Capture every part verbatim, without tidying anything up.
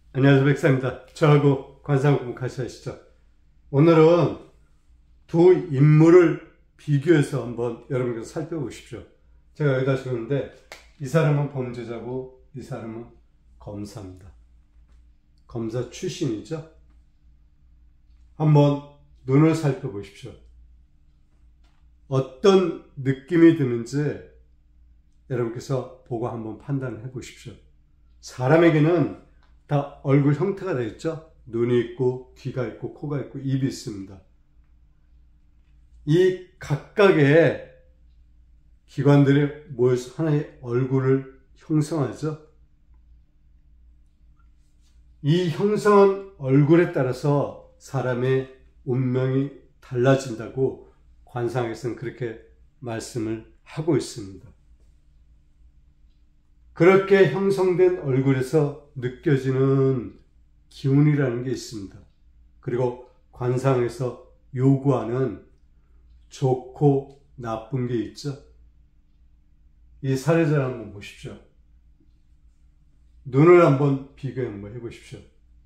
안녕하세요, 백사입니다. 저하고 관상 공부 같이 하시죠. 오늘은 두 인물을 비교해서 한번 여러분께서 살펴보십시오. 제가 여기다 적었는데 이 사람은 범죄자고 이 사람은 검사입니다. 검사 출신이죠. 한번 눈을 살펴보십시오. 어떤 느낌이 드는지 여러분께서 보고 한번 판단해 보십시오. 사람에게는 다 얼굴 형태가 되어 있죠. 눈이 있고 귀가 있고 코가 있고 입이 있습니다. 이 각각의 기관들이 모여서 하나의 얼굴을 형성하죠. 이 형성한 얼굴에 따라서 사람의 운명이 달라진다고 관상에서는 그렇게 말씀을 하고 있습니다. 그렇게 형성된 얼굴에서 느껴지는 기운이라는 게 있습니다. 그리고 관상에서 요구하는 좋고 나쁜 게 있죠. 이 사례자를 한번 보십시오. 눈을 한번 비교 한번 해보십시오.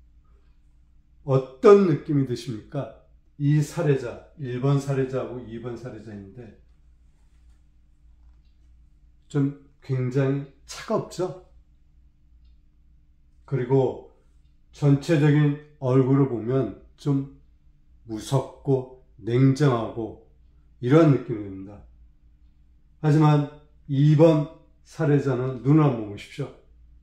어떤 느낌이 드십니까? 이 사례자, 일 번 사례자하고 이 번 사례자인데 좀 굉장히 차갑죠? 그리고 전체적인 얼굴을 보면 좀 무섭고 냉정하고 이런 느낌이 듭니다. 하지만 이 번 사례자는 눈을 한번 보십시오.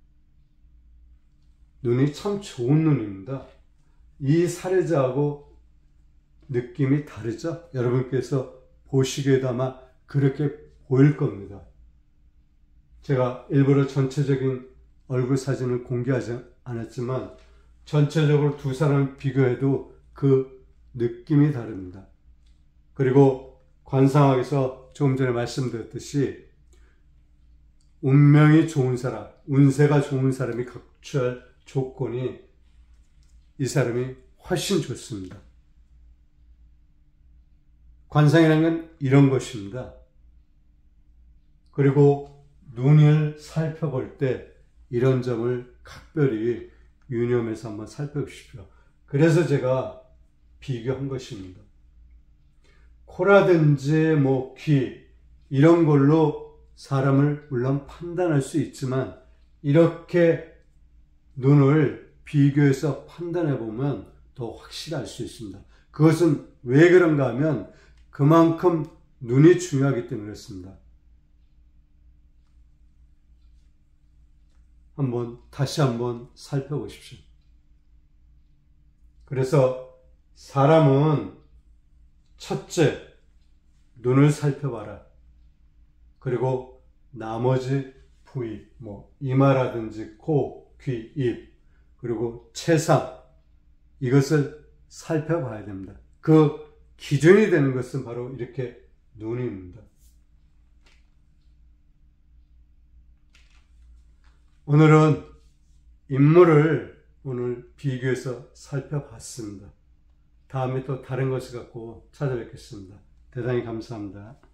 눈이 참 좋은 눈입니다. 이 사례자하고 느낌이 다르죠? 여러분께서 보시기에도 아마 그렇게 보일 겁니다. 제가 일부러 전체적인 얼굴 사진을 공개하지 않았지만 전체적으로 두 사람을 비교해도 그 느낌이 다릅니다. 그리고 관상학에서 조금 전에 말씀드렸듯이 운명이 좋은 사람, 운세가 좋은 사람이 각취할 조건이 이 사람이 훨씬 좋습니다. 관상이라는 건 이런 것입니다. 그리고 눈을 살펴볼 때 이런 점을 각별히 유념해서 한번 살펴보십시오. 그래서 제가 비교한 것입니다. 코라든지 뭐 귀 이런 걸로 사람을 물론 판단할 수 있지만 이렇게 눈을 비교해서 판단해 보면 더 확실히 알 수 있습니다. 그것은 왜 그런가 하면 그만큼 눈이 중요하기 때문에 그렇습니다. 한번 다시 한번 살펴보십시오. 그래서 사람은 첫째 눈을 살펴봐라. 그리고 나머지 부위, 뭐 이마라든지 코, 귀, 입, 그리고 체상 이것을 살펴봐야 됩니다. 그 기준이 되는 것은 바로 이렇게 눈입니다. 오늘은 인물을 오늘 비교해서 살펴봤습니다. 다음에 또 다른 것을 갖고 찾아뵙겠습니다. 대단히 감사합니다.